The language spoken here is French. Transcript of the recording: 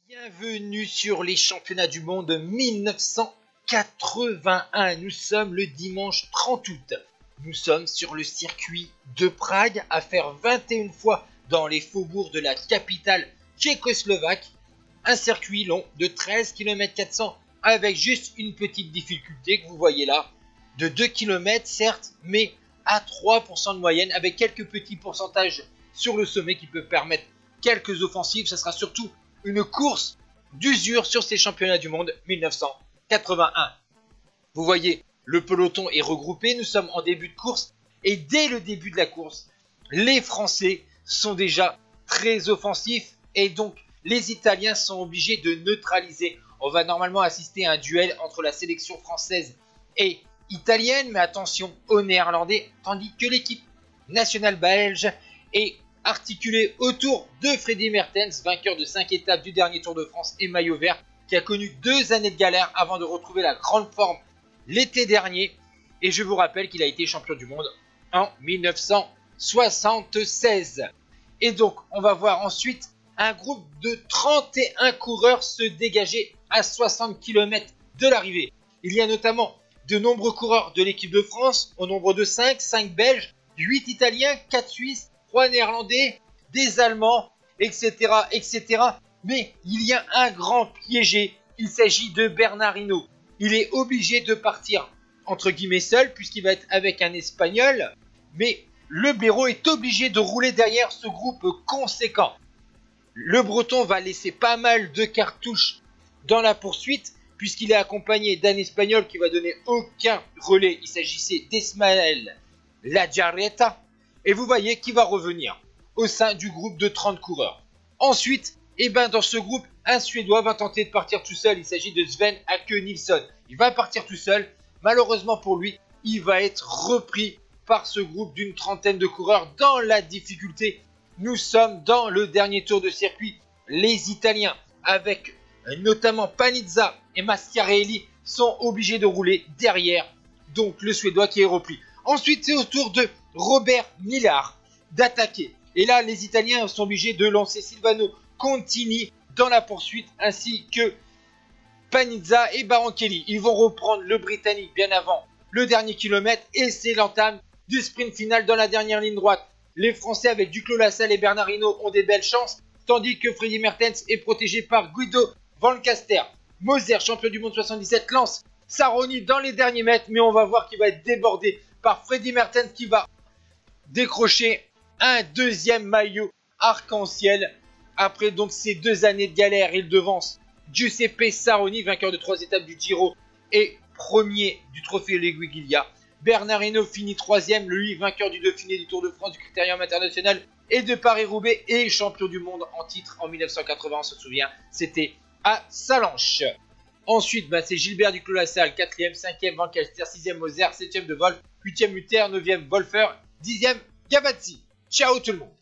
Bienvenue sur les championnats du monde 1981. Nous sommes le dimanche 30 août. Nous sommes sur le circuit de Prague à faire 21 fois dans les faubourgs de la capitale tchécoslovaque. Un circuit long de 13 km 400 avec juste une petite difficulté que vous voyez là. De 2 km certes, mais à 3% de moyenne avec quelques petits pourcentages sur le sommet qui peut permettre quelques offensives. Ça sera surtout une course d'usure sur ces championnats du monde 1981. Vous voyez, le peloton est regroupé, nous sommes en début de course et dès le début de la course, les Français sont déjà très offensifs et donc les Italiens sont obligés de neutraliser. On va normalement assister à un duel entre la sélection française et italienne, mais attention aux Néerlandais, tandis que l'équipe nationale belge est articulé autour de Freddy Maertens, vainqueur de 5 étapes du dernier Tour de France et maillot vert, qui a connu 2 années de galère avant de retrouver la grande forme l'été dernier. Et je vous rappelle qu'il a été champion du monde en 1976. Et donc, on va voir ensuite un groupe de 31 coureurs se dégager à 60 km de l'arrivée. Il y a notamment de nombreux coureurs de l'équipe de France, au nombre de 5 Belges, 8 Italiens, 4 Suisses, 3 Néerlandais, des Allemands, etc., etc. Mais il y a un grand piégé. Il s'agit de Bernard Hinault. Il est obligé de partir, entre guillemets, seul, puisqu'il va être avec un Espagnol. Mais le blaireau est obligé de rouler derrière ce groupe conséquent. Le Breton va laisser pas mal de cartouches dans la poursuite, puisqu'il est accompagné d'un Espagnol qui va donner aucun relais. Il s'agissait d'Ismael Lajarreta. Et vous voyez qu'il va revenir au sein du groupe de 30 coureurs. Ensuite, dans ce groupe, un Suédois va tenter de partir tout seul. Il s'agit de Sven Åke Nilsson. Il va partir tout seul. Malheureusement pour lui, il va être repris par ce groupe d'une trentaine de coureurs dans la difficulté. Nous sommes dans le dernier tour de circuit. Les Italiens, avec notamment Panizza et Masciarelli, sont obligés de rouler derrière. Donc le Suédois qui est repris. Ensuite, c'est au tour de Robert Millar d'attaquer. Et là, les Italiens sont obligés de lancer Silvano Contini dans la poursuite, ainsi que Panizza et Barankelli. Ils vont reprendre le Britannique bien avant le dernier kilomètre et c'est l'entame du sprint final dans la dernière ligne droite. Les Français avec Duclos Lassalle et Bernard Hinault ont des belles chances, tandis que Freddy Maertens est protégé par Guido Van Caster. Moser, champion du monde 77, lance Saroni dans les derniers mètres, mais on va voir qu'il va être débordé par Freddy Maertens qui va décrocher un deuxième maillot arc-en-ciel. Après donc ces 2 années de galère, il devance Giuseppe Saroni, vainqueur de 3 étapes du Giro et premier du trophée Leguiglia. Bernard Hinault finit 3e, lui vainqueur du Dauphiné, du Tour de France, du Critérium international et de Paris-Roubaix et champion du monde en titre en 1980, on se souvient, c'était à Sallanches. Ensuite, c'est Gilbert Duclos Lassalle, 4e, 5e Van Caster, 6e Moser, 7e De Wolf, 8e Hutter, 9e Wolfer, 10e Gavazzi. Ciao tout le monde.